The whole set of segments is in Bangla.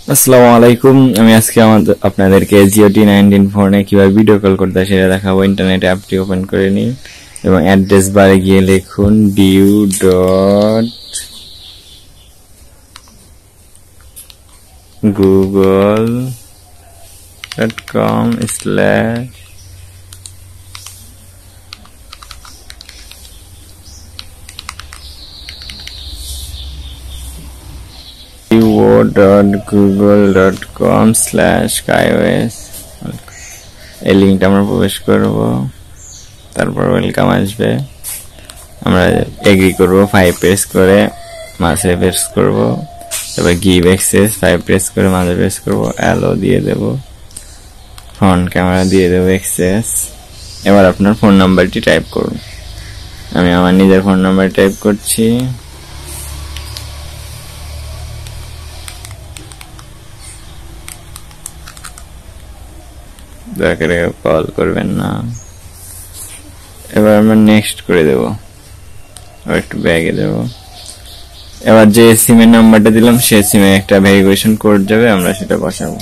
আসসালামু আলাইকুম। আমি আজকে আপনাদেরকে GEO T19 ফোনে কিভাবে ভিডিও কল করতে হয় সেটা দেখাবো। ইন্টারনেট অ্যাপটি ওপেন করে নিন এবং অ্যাড্রেস বারে গিয়ে লিখুন duo.google.com/ duo.google.com/kaios এই লিংকটা আমরা প্রবেশ করব। তারপর ওয়েলকাম আসবে, আমরা এগ্রি করব, 5 প্রেস করে মাঝে প্রেস করব, তারপর গিভ অ্যাক্সেস 5 প্রেস করে মাঝে প্রেস করব, অ্যালো দিয়ে দেব, ফ্রন্ট ক্যামেরা দিয়ে দেব অ্যাক্সেস। এবার আপনার ফোন নাম্বারটি টাইপ করুন। আমি আমার নিজের ফোন নাম্বার টাইপ করছি। দয়া করে কল করবেন না। এবার আমরা নেক্সট করে দেব, একটু ব্যাগে দেব। এবার যে সিমের নাম্বারটা দিলাম সেই সিমে একটা ভেরিফিকেশন কোড যাবে, আমরা সেটা বসাবো।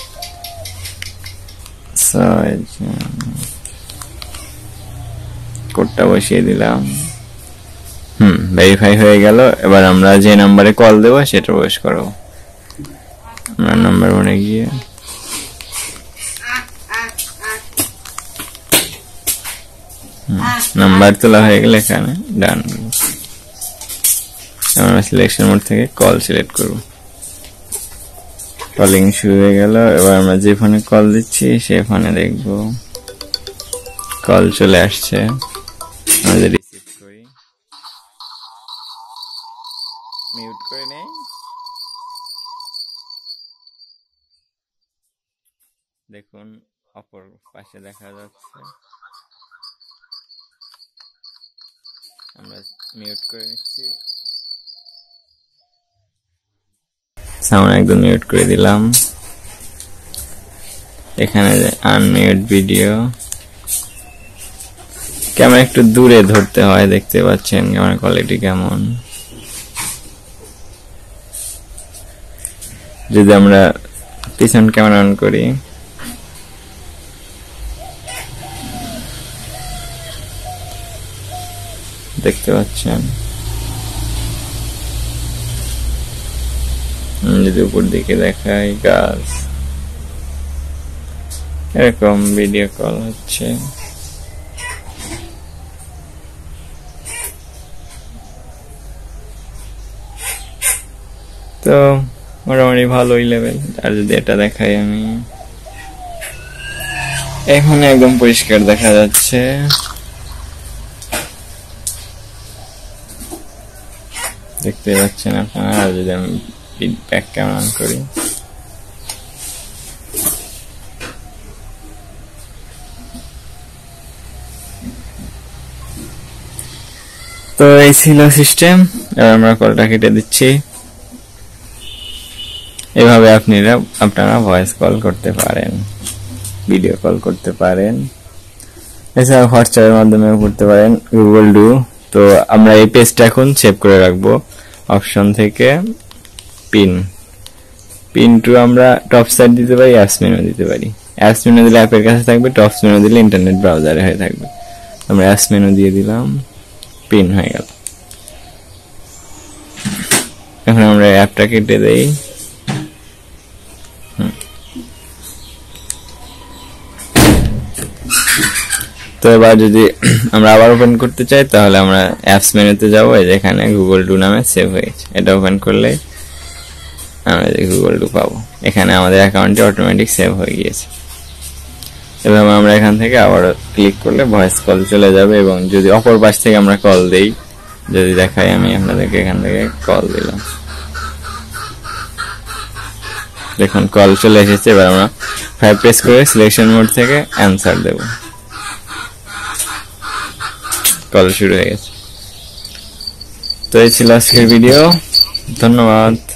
কোডটা বসিয়ে দিলাম, ভেরিফাই হয়ে গেল। এবার আমরা যে নাম্বারে কল দেব সেটা প্রবেশ করব। আমরা নাম্বার মনে গিয়ে নাম্বার তোলা হয়ে গেলে এখানে ডান, আমরা সিলেকশন মোড থেকে কল সিলেক্ট করব। কলিং শুরু হয়ে গেল। এবার আমরা যে ফোনে কল দিচ্ছি সেই ফোনে দেখব কল চলে আসছে। আমরা রিসিভ করি, মিউট করে নেই। দেখুন অপর পাশে দেখা যাচ্ছে, আমরা মিউট করে নিচ্ছি, সাউন্ড একদম মিউট করে দিলাম। এখানে আনমিউট ভিডিও, ক্যামেরা একটু দূরে ধরতে হয়, দেখতে পাচ্ছেন ক্যামেরা কোয়ালিটি কেমন। যদি আমরা পিছন ক্যামেরা অন করি, দেখতে পাচ্ছেন। যদি উপর দিকে দেখাই গাছ, এরকম ভিডিও কল হচ্ছে। তো মোটামুটি ভালোই লেভেল। আর যদি এটা দেখাই আমি, এখানে একদম পরিষ্কার দেখা যাচ্ছে। দেখতে পাচ্ছেন আপনারা। আর যদি আমি ব্যাক ক্যামেরা অন করি, তো এই ছিল সিস্টেম। এবার আমরা কলটা কেটে দিচ্ছি। এভাবে আপনারা ভয়েস কল করতে পারেন, ভিডিও কল করতে পারেন, এছাড়া হোয়াটসঅ্যাপের মাধ্যমে করতে পারেন, গুগল ডু। তো আমরা এই পেজটা এখন সেভ করে রাখবো। অপশন থেকে পিন টু আমরা টপ সাইড দিতে পারি, অ্যাপস মেনু দিতে পারি। অ্যাপস মেনু দিলে অ্যাপের কাছে থাকবে, টপস মেনু দিলে ইন্টারনেট ব্রাউজারে হয়ে থাকবে। আমরা অ্যাপস মেনু দিয়ে দিলাম, পিন হয়ে গেল। এখন আমরা অ্যাপটা কেটে দেই। তো এবার যদি আমরা আবার ওপেন করতে চাই তাহলে আমরা অ্যাপস মেনুতে যাবো। যেখানে গুগল ডু নামে সেভ হয়েছে, এটা ওপেন করলে আমরা গুগল ডু পাবো। এখানে আমাদের অ্যাকাউন্টে অটোমেটিক সেভ হয়ে গিয়েছে। এভাবে আমরা এখান থেকে আবার ক্লিক করলে ভয়েস কল চলে যাবে। এবং যদি অপর পাশ থেকে আমরা কল দেই, যদি দেখাই, আমি আপনাদেরকে এখান থেকে কল দিলাম, দেখুন কল চলে এসেছে। এবার আমরা 5 প্রেস করে সিলেকশন মোড থেকে অ্যান্সার দেব। কল শুরু হয়ে গেছে। তো এই ছিল আজকের ভিডিও। ধন্যবাদ।